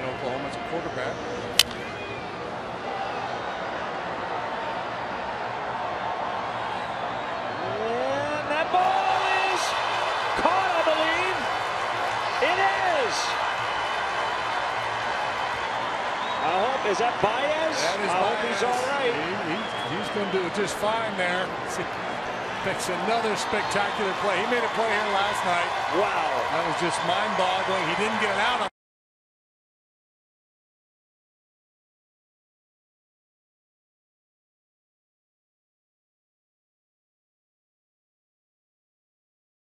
Oklahoma as a quarterback. And that ball is caught, I believe. It is. I hope, is that Baez? That is I hope he's all right. He's going to do just fine there. Makes another spectacular play. He made a play here last night. Wow. That was just mind-boggling. He didn't get it out on